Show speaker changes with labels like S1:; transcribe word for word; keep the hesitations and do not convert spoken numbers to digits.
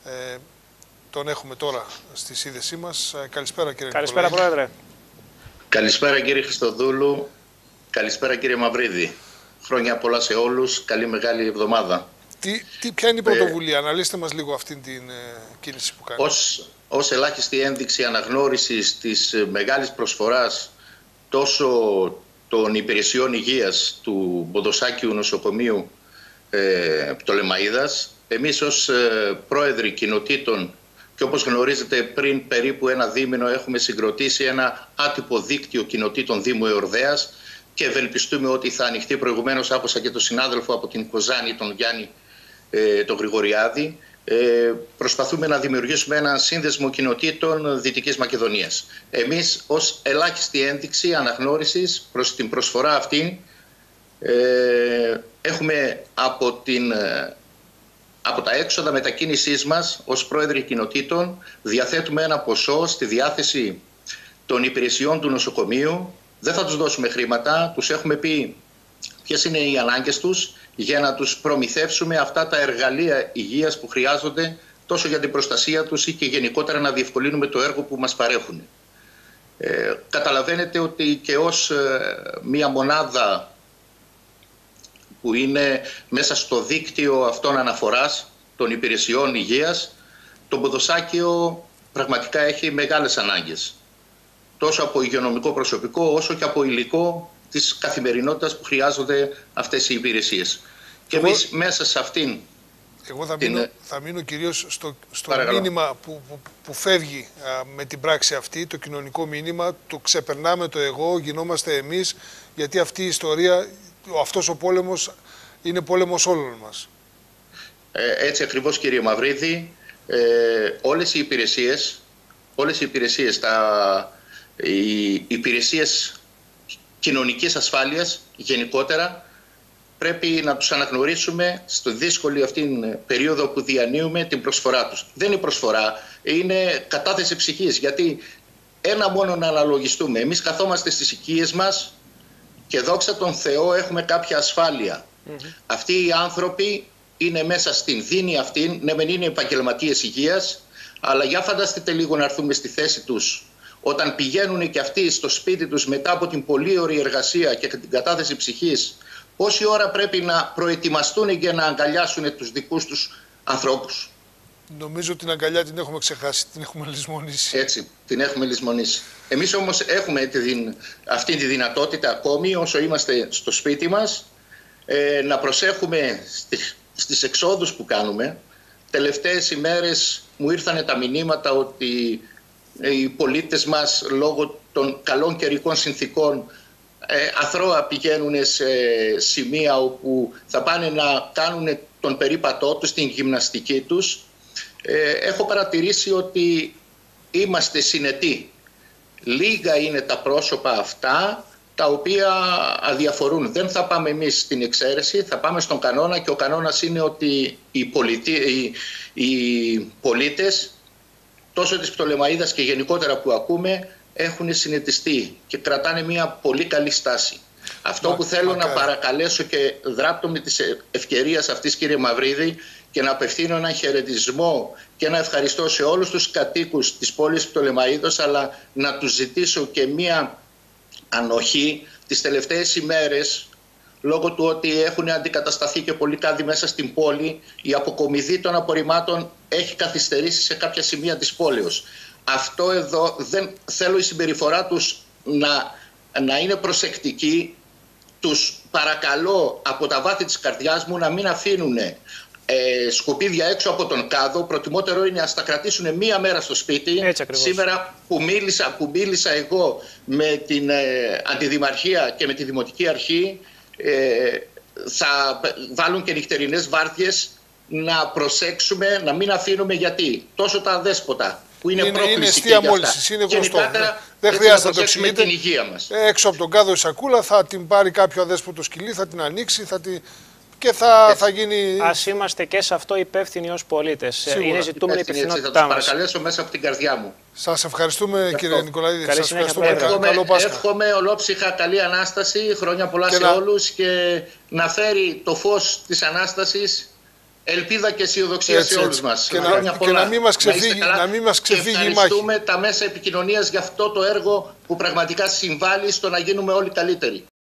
S1: Ε, τον έχουμε τώρα στη σύνδεσή μας. Καλησπέρα κύριε
S2: Καλησπέρα
S1: Νικολαίδη.
S2: Πρόεδρε.
S3: Καλησπέρα κύριε Χριστοδούλου. Καλησπέρα κύριε Μαυρίδη. Χρόνια πολλά σε όλους. Καλή μεγάλη εβδομάδα.
S1: Τι, τι, ποια είναι η πρωτοβουλία, ε, αναλύστε μας λίγο αυτήν την ε, κίνηση που κάνει.
S3: Ως, ως ελάχιστη ένδειξη αναγνώρισης της μεγάλης προσφοράς τόσο των υπηρεσιών υγείας του Ποδοσάκιου Νοσοκομείου ε, Πτολεμαΐδας, εμείς ως ε, πρόεδροι κοινοτήτων και όπως γνωρίζετε πριν περίπου ένα δίμηνο έχουμε συγκροτήσει ένα άτυπο δίκτυο κοινοτήτων Δήμου Εορδαίας και ευελπιστούμε ότι θα ανοιχτεί. Προηγουμένως άκουσα και τον συνάδελφο από την Κοζάνη, τον Γιάννη ε, τον Γρηγοριάδη. Ε, προσπαθούμε να δημιουργήσουμε ένα σύνδεσμο κοινοτήτων Δυτικής Μακεδονίας. Εμείς ως ελάχιστη ένδειξη αναγνώρισης προς την προσφορά αυτή ε, έχουμε από, την, από τα έξοδα μετακίνησής μας ως πρόεδροι κοινοτήτων διαθέτουμε ένα ποσό στη διάθεση των υπηρεσιών του νοσοκομείου. Δεν θα τους δώσουμε χρήματα, τους έχουμε πει ποιες είναι οι ανάγκες τους για να τους προμηθεύσουμε αυτά τα εργαλεία υγείας που χρειάζονται τόσο για την προστασία τους ή και γενικότερα να διευκολύνουμε το έργο που μας παρέχουν. Ε, καταλαβαίνετε ότι και ως ε, μία μονάδα που είναι μέσα στο δίκτυο αυτών αναφοράς των υπηρεσιών υγείας, το Ποδοσάκιο πραγματικά έχει μεγάλες ανάγκες. Τόσο από υγειονομικό προσωπικό όσο και από υλικό της καθημερινότητας που χρειάζονται αυτές οι υπηρεσίες. Και εγώ, εμείς μέσα σε αυτήν...
S1: Εγώ θα,
S3: την...
S1: μείνω, θα μείνω κυρίως στο, στο μήνυμα που, που, που φεύγει α, με την πράξη αυτή, το κοινωνικό μήνυμα, το ξεπερνάμε το εγώ, γινόμαστε εμείς, γιατί αυτή η ιστορία, αυτός ο πόλεμος είναι πόλεμος όλων μας.
S3: Ε, έτσι ακριβώς κύριε Μαυρίδη, ε, όλες οι υπηρεσίες, όλες οι υπηρεσίες, τα, οι υπηρεσίες κοινωνικής ασφάλειας γενικότερα πρέπει να τους αναγνωρίσουμε στη δύσκολη αυτήν περίοδο που διανύουμε την προσφορά τους. Δεν είναι προσφορά, είναι κατάθεση ψυχής, γιατί ένα μόνο να αναλογιστούμε. Εμείς καθόμαστε στις οικίες μας και δόξα τον Θεό έχουμε κάποια ασφάλεια. Mm-hmm. Αυτοί οι άνθρωποι είναι μέσα στην δίνη αυτήν, ναι μεν είναι επαγγελματίες υγείας, αλλά για φανταστείτε λίγο να έρθουμε στη θέση τους όταν πηγαίνουν και αυτοί στο σπίτι τους μετά από την πολύ ωραία εργασία και την κατάθεση ψυχής, πόση ώρα πρέπει να προετοιμαστούν για να αγκαλιάσουν τους δικούς τους ανθρώπους.
S1: Νομίζω την αγκαλιά την έχουμε ξεχάσει, την έχουμε λησμονήσει.
S3: Έτσι, την έχουμε λησμονήσει. Εμείς όμως έχουμε τη, αυτή τη δυνατότητα ακόμη όσο είμαστε στο σπίτι μας ε, να προσέχουμε στις, στις εξόδους που κάνουμε. Τελευταίες ημέρες μου ήρθαν τα μηνύματα ότι οι πολίτες μας λόγω των καλών καιρικών συνθήκων ε, αθρώα πηγαίνουν σε σημεία όπου θα πάνε να κάνουν τον περίπατό τους, την γυμναστική τους. Ε, έχω παρατηρήσει ότι είμαστε συνετοί. Λίγα είναι τα πρόσωπα αυτά τα οποία αδιαφορούν. Δεν θα πάμε εμείς στην εξαίρεση, θα πάμε στον κανόνα και ο κανόνας είναι ότι οι, πολιτι... οι... οι πολίτες τόσο της Πτολεμαΐδας και γενικότερα που ακούμε έχουν συνετιστεί και κρατάνε μια πολύ καλή στάση. Αυτό Μα, που θέλω μακάρι. να παρακαλέσω και δράπτω με τις ευκαιρίες αυτής κύριε Μαυρίδη και να απευθύνω έναν χαιρετισμό και ένα ευχαριστώ σε όλους τους κατοίκους της πόλης Πτολεμαΐδος, αλλά να τους ζητήσω και μια ανοχή τις τελευταίες ημέρες λόγω του ότι έχουν αντικατασταθεί και πολλοί κάδοι μέσα στην πόλη, η αποκομιδή των απορριμμάτων έχει καθυστερήσει σε κάποια σημεία της πόλεως. Αυτό εδώ δεν θέλω η συμπεριφορά τους να, να είναι προσεκτική. Τους παρακαλώ από τα βάθη της καρδιάς μου να μην αφήνουν ε, σκουπίδια έξω από τον κάδο. Προτιμότερο είναι να τα κρατήσουν μία μέρα στο σπίτι. Σήμερα που μίλησα, που μίλησα εγώ με την ε, Αντιδημαρχία και με τη Δημοτική Αρχή, Ε, θα βάλουν και νυχτερινές βάρδιες να προσέξουμε, να μην αφήνουμε, γιατί τόσο τα αδέσποτα που είναι, είναι πρόκληση
S1: είναι και μόλυνση, είναι γνωστό. Δεν χρειάζεται να το εξηγείτε.
S3: Την υγεία μας.
S1: Έξω από τον κάδο η σακούλα θα την πάρει κάποιο αδέσποτο σκυλί, θα την ανοίξει θα την... και θα, θα γίνει...
S2: Ας είμαστε και σε αυτό υπεύθυνοι ως πολίτες. Σίγουρα. Είναι ζητούμενη η υπευθυνότητά μας.
S3: Θα τους παρακαλέσω μέσα από την καρδιά μου.
S1: Σας ευχαριστούμε και κύριε Νικολαίδη.
S2: Καλή
S1: Σας
S2: ευχαριστούμε.
S1: ευχαριστούμε. Καλό Πάσχα.
S3: Εύχομαι ολόψυχα καλή Ανάσταση, χρόνια πολλά
S1: και
S3: σε
S1: να...
S3: όλους και να φέρει το φως της Ανάστασης ελπίδα και αισιοδοξία
S1: έτσι,
S3: σε όλους
S1: έτσι.
S3: μας.
S1: Και, να, και να μην μας ξεφύγει, να, να μην μας ξεφύγει η μάχη.
S3: Ευχαριστούμε τα μέσα επικοινωνίας για αυτό το έργο που πραγματικά συμβάλλει στο να γίνουμε όλοι καλύτεροι.